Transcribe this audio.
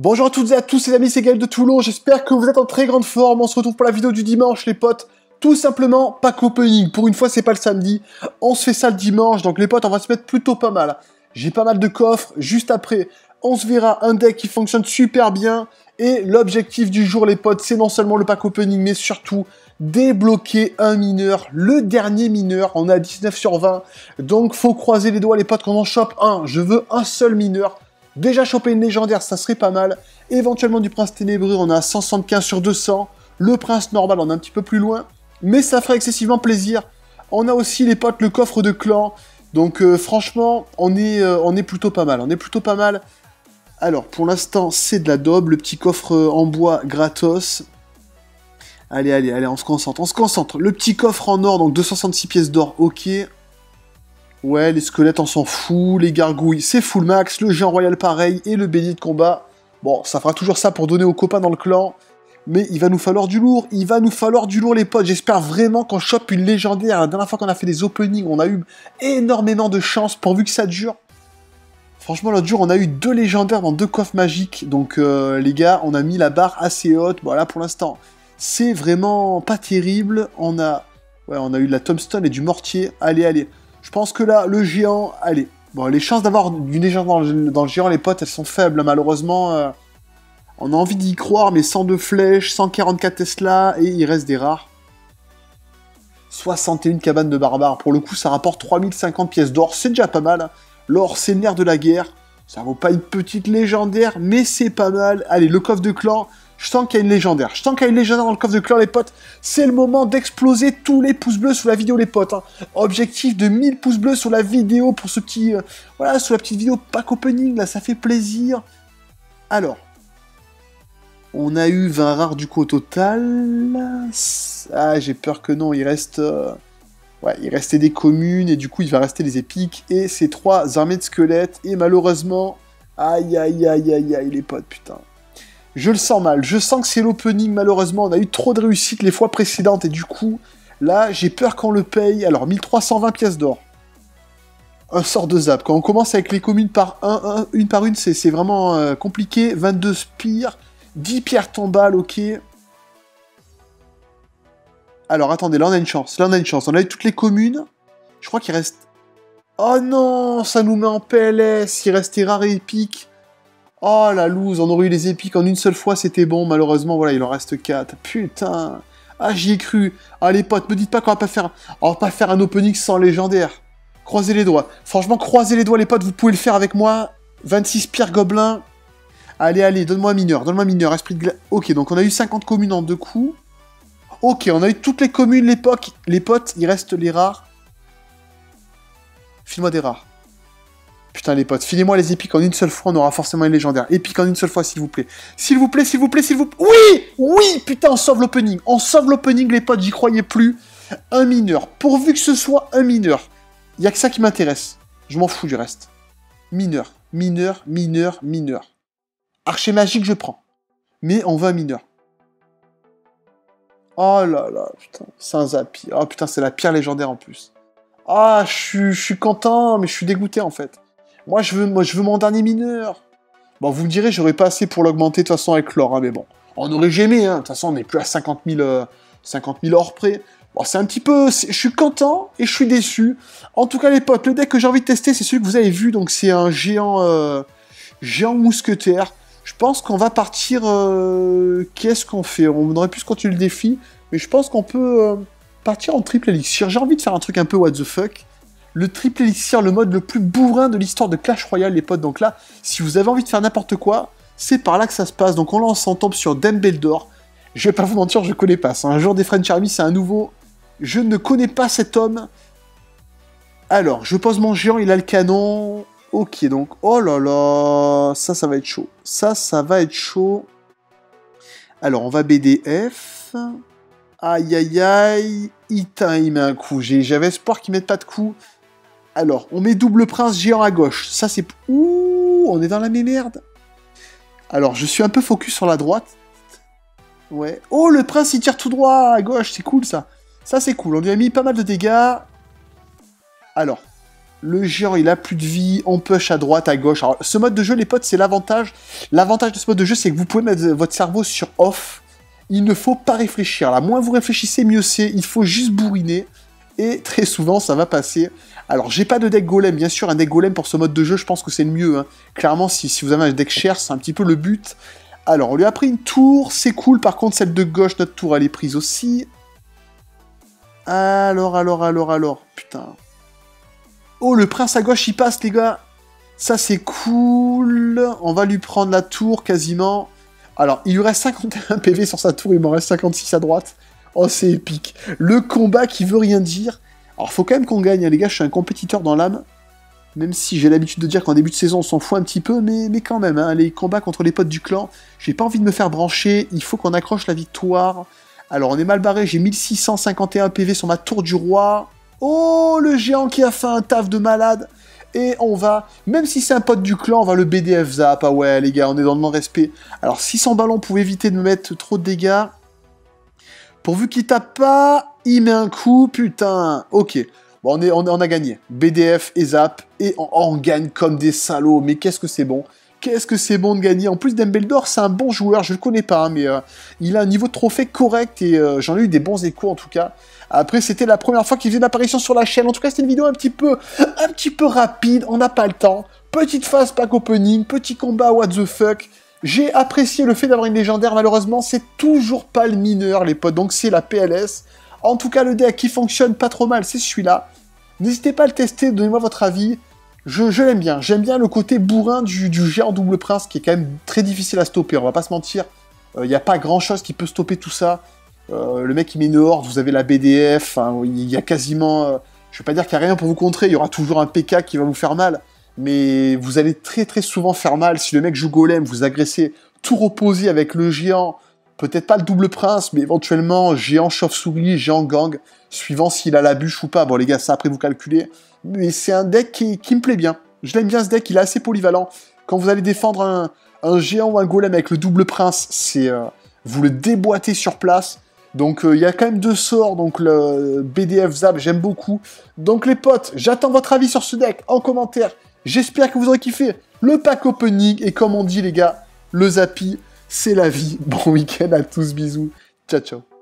Bonjour à toutes et à tous les amis, c'est Gaël de Toulon, j'espère que vous êtes en très grande forme, on se retrouve pour la vidéo du dimanche les potes, tout simplement pack opening, pour une fois c'est pas le samedi, on se fait ça le dimanche, donc les potes on va se mettre plutôt pas mal, j'ai pas mal de coffres, juste après on se verra un deck qui fonctionne super bien, et l'objectif du jour les potes c'est non seulement le pack opening mais surtout débloquer un mineur, le dernier mineur, on est à 19 sur 20, donc faut croiser les doigts les potes quand on en chope un, je veux un seul mineur. Déjà choper une légendaire, ça serait pas mal. Éventuellement du prince ténébreux, on a 175 sur 200. Le prince normal, on est un petit peu plus loin. Mais ça ferait excessivement plaisir. On a aussi, les potes, le coffre de clan. Donc franchement, on est plutôt pas mal. On est plutôt pas mal. Alors, pour l'instant, c'est de la daube. Le petit coffre en bois gratos. Allez, on se concentre. On se concentre. Le petit coffre en or, donc 266 pièces d'or, ok. Ouais, les squelettes, on s'en fout. Les gargouilles, c'est full max. Le géant royal, pareil. Et le bélier de combat. Bon, ça fera toujours ça pour donner aux copains dans le clan. Mais il va nous falloir du lourd. Il va nous falloir du lourd, les potes. J'espère vraiment qu'on chope une légendaire. La dernière fois qu'on a fait des openings, on a eu énormément de chance pourvu que ça dure. Franchement, l'autre jour, on a eu 2 légendaires dans 2 coffres magiques. Donc, les gars, on a mis la barre assez haute. Bon, là, pour l'instant, c'est vraiment pas terrible. On a eu de la tombstone et du mortier. Allez. Je pense que là, le géant, allez. Bon, les chances d'avoir une légende dans le géant, les potes, elles sont faibles, malheureusement. On a envie d'y croire, mais 102 flèches, 144 Tesla, et il reste des rares. 61 cabanes de barbares. Pour le coup, ça rapporte 3050 pièces d'or, c'est déjà pas mal. L'or, c'est le nerf de la guerre. Ça vaut pas une petite légendaire, mais c'est pas mal. Allez, le coffre de clan. Je sens qu'il y a une légendaire. Je sens qu'il y a une légendaire dans le coffre de clan, les potes. C'est le moment d'exploser tous les pouces bleus sous la vidéo, les potes. Objectif de 1000 pouces bleus sur la vidéo pour ce petit... voilà, sur la petite vidéo pack opening, là, ça fait plaisir. Alors, on a eu 20 rares du coup au total. Ah, j'ai peur que non, il reste... ouais, il restait des communes, et du coup, il va rester des épiques. Et ces 3 armées de squelettes. Et malheureusement... Aïe, les potes, putain. Je le sens mal, je sens que c'est l'opening, malheureusement, on a eu trop de réussite les fois précédentes, et du coup, là, j'ai peur qu'on le paye. Alors, 1320 pièces d'or. Un sort de zap. Quand on commence avec les communes une par une, c'est vraiment compliqué. 22 spires, 10 pierres tombales, ok. Alors, attendez, là, on a une chance. On a eu toutes les communes. Je crois qu'il reste... Oh non, ça nous met en PLS, il restait rare et épique. Oh la loose, on aurait eu les épiques en une seule fois, c'était bon, malheureusement, voilà, il en reste 4. Putain. Ah, j'y ai cru. Ah, les potes, me dites pas qu'on va pas faire... On va pas faire un opening sans légendaire. Croisez les doigts. Franchement, croisez les doigts, les potes, vous pouvez le faire avec moi. 26 pierres gobelins. Allez, donne-moi un mineur, esprit de glace. Ok, donc on a eu 50 communes en 2 coups. Ok, on a eu toutes les communes, les potes, il reste les rares. File-moi des rares. Putain les potes, filez-moi les épiques en une seule fois, on aura forcément une légendaire. Épique en une seule fois, s'il vous plaît. S'il vous plaît. Oui, putain, on sauve l'opening, les potes, j'y croyais plus. Un mineur, pourvu que ce soit un mineur. Il y a que ça qui m'intéresse. Je m'en fous du reste. Mineur. Archer magique, je prends. Mais on veut un mineur. Oh là là, putain, c'est un zapi. Oh putain, c'est la pire légendaire en plus. Ah, je suis content, mais je suis dégoûté en fait. Moi, je veux mon dernier mineur. Bon, vous me direz, j'aurais pas assez pour l'augmenter de toute façon avec l'or, hein, mais bon. On aurait jamais, hein. De toute façon, on n'est plus à 50 000 or près. Bon, c'est un petit peu... Je suis content et je suis déçu. En tout cas, les potes, le deck que j'ai envie de tester, c'est celui que vous avez vu. Donc, c'est un géant mousquetaire. Je pense qu'on va partir... Qu'est-ce qu'on fait? On aurait pu se continuer le défi, mais je pense qu'on peut partir en triple élixir. J'ai envie de faire un truc un peu what the fuck. Le triple élixir, le mode le plus bourrin de l'histoire de Clash Royale, les potes. Donc là, si vous avez envie de faire n'importe quoi, c'est par là que ça se passe. Donc on lance, on tombe sur Dumbledore. Je vais pas vous mentir, je connais pas. C'est un joueur des French Army, c'est un nouveau. Je ne connais pas cet homme. Alors, je pose mon géant, il a le canon. Ok, donc, oh là là, ça va être chaud. Ça va être chaud. Alors, on va BDF. Aïe. Il met un coup. J'avais espoir qu'il mette pas de coup. Alors, on met double prince géant à gauche. Ça, c'est... Ouh, on est dans la merde. Alors, je suis un peu focus sur la droite. Ouais. Oh, le prince, il tire tout droit à gauche. C'est cool, ça. Ça, c'est cool. On lui a mis pas mal de dégâts. Alors, Le géant, il a plus de vie. On push à droite, à gauche. Alors, ce mode de jeu, les potes, c'est l'avantage. L'avantage de ce mode de jeu, c'est que vous pouvez mettre votre cerveau sur off. Il ne faut pas réfléchir. Là, moins vous réfléchissez, mieux c'est. Il faut juste bourriner. Et très souvent, ça va passer. Alors, j'ai pas de deck golem. Bien sûr, un deck golem pour ce mode de jeu, je pense que c'est le mieux. Hein. Clairement, si vous avez un deck cher, c'est un petit peu le but. Alors, on lui a pris une tour. C'est cool. Par contre, celle de gauche, notre tour, elle est prise aussi. Alors. Putain. Oh, le prince à gauche, il passe, les gars. Ça, c'est cool. On va lui prendre la tour, quasiment. Alors, il lui reste 51 PV sur sa tour. Il m'en reste 56 à droite. Oh, c'est épique. Le combat qui veut rien dire. Alors, faut quand même qu'on gagne, hein, les gars. Je suis un compétiteur dans l'âme. Même si j'ai l'habitude de dire qu'en début de saison, on s'en fout un petit peu. Mais quand même, hein, les combats contre les potes du clan. J'ai pas envie de me faire brancher. Il faut qu'on accroche la victoire. Alors, on est mal barré. J'ai 1651 PV sur ma tour du roi. Oh, le géant qui a fait un taf de malade. Et on va, même si c'est un pote du clan, on va le BDF zap. Ah ouais, les gars, on est dans le non-respect. Alors, 600 ballons pour éviter de me mettre trop de dégâts. Pourvu qu'il tape pas, il met un coup, putain. Ok, bon, on a gagné. BDF et zap. Et on gagne comme des salauds. Mais qu'est-ce que c'est bon. Qu'est-ce que c'est bon de gagner. En plus, Dumbledore, c'est un bon joueur. Je le connais pas, hein, mais il a un niveau de trophée correct. Et j'en ai eu des bons échos, en tout cas. Après, c'était la première fois qu'il faisait une apparition sur la chaîne. En tout cas, c'était une vidéo un petit peu rapide. On n'a pas le temps. Petite phase pack opening, petit combat what the fuck. J'ai apprécié le fait d'avoir une légendaire. Malheureusement, c'est toujours pas le mineur, les potes. Donc, c'est la PLS. En tout cas, le deck qui fonctionne pas trop mal, c'est celui-là. N'hésitez pas à le tester. Donnez-moi votre avis. Je l'aime bien. J'aime bien le côté bourrin du géant double prince, qui est quand même très difficile à stopper. On va pas se mentir. Il n'y a pas grand-chose qui peut stopper tout ça. Le mec il met une horde, vous avez la BDF, hein, il y a quasiment... je vais pas dire qu'il n'y a rien pour vous contrer, il y aura toujours un PK qui va vous faire mal, mais vous allez très très souvent faire mal. Si le mec joue golem, vous agressez tout reposé avec le géant, peut-être pas le double prince, mais éventuellement géant chauve-souris, géant gang, suivant s'il a la bûche ou pas. Bon les gars, ça après vous calculez, mais c'est un deck qui me plaît bien. Je l'aime bien ce deck, il est assez polyvalent. Quand vous allez défendre un géant ou un golem avec le double prince, c'est vous le déboîtez sur place. Donc il y a quand même 2 sorts, donc le BDF Zap, j'aime beaucoup. Donc les potes, j'attends votre avis sur ce deck en commentaire. J'espère que vous aurez kiffé le pack opening. Et comme on dit les gars, le Zappy, c'est la vie. Bon week-end à tous, bisous. Ciao, ciao.